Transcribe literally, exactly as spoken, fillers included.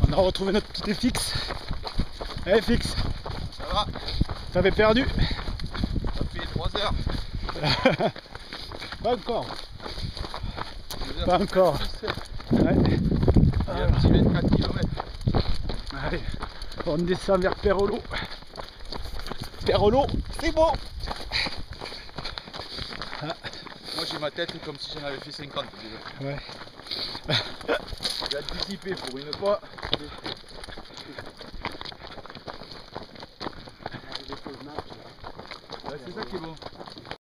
On a retrouvé notre petit fixe. Eh fixe, Ça va? t'avais perdu? Ça fait trois heures. Pas encore. deux heures. Pas encore. Ouais. Il y a un petit vingt-quatre kilomètres. Allez, on descend vers Perrolo. Perrolo, c'est bon. Moi j'ai ma tête comme si j'en avais fait cinquante déjà. Ouais. J'ai anticipé pour une fois. Ouais, c'est ça qui est bon.